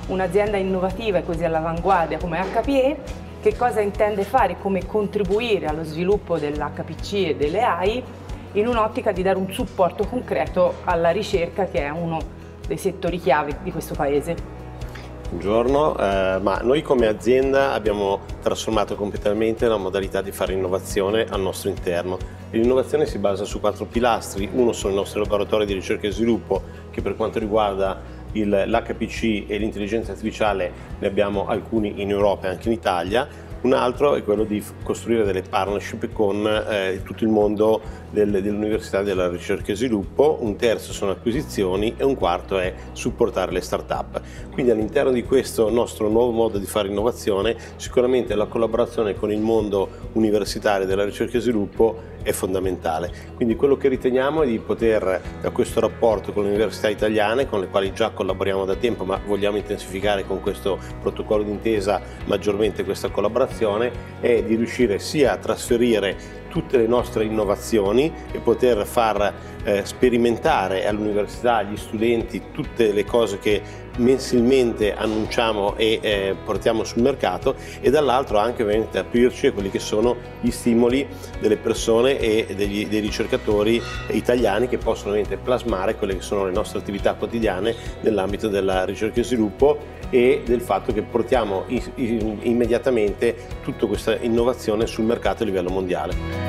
un'azienda innovativa e così all'avanguardia come HPE, che cosa intende fare, come contribuire allo sviluppo dell'HPC e delle AI in un'ottica di dare un supporto concreto alla ricerca, che è uno dei settori chiave di questo Paese. Buongiorno, ma noi come azienda abbiamo trasformato completamente la modalità di fare innovazione al nostro interno. L'innovazione si basa su 4 pilastri. Uno sono i nostri laboratori di ricerca e sviluppo, che per quanto riguarda l'HPC e l'intelligenza artificiale ne abbiamo alcuni in Europa e anche in Italia. Un altro è quello di costruire delle partnership con tutto il mondo dell'università, della ricerca e sviluppo. Un terzo sono acquisizioni e un quarto è supportare le start-up. Quindi all'interno di questo nostro nuovo modo di fare innovazione, sicuramente la collaborazione con il mondo universitario della ricerca e sviluppo è fondamentale. Quindi quello che riteniamo è di poter, da questo rapporto con le università italiane, con le quali già collaboriamo da tempo, ma vogliamo intensificare con questo protocollo d'intesa maggiormente questa collaborazione, è di riuscire sia a trasferire tutte le nostre innovazioni e poter far sperimentare all'università, agli studenti, tutte le cose che mensilmente annunciamo e portiamo sul mercato, e dall'altro anche ovviamente aprirci a quelli che sono gli stimoli delle persone e dei ricercatori italiani, che possono ovviamente plasmare quelle che sono le nostre attività quotidiane nell'ambito della ricerca e sviluppo e del fatto che portiamo immediatamente tutta questa innovazione sul mercato a livello mondiale.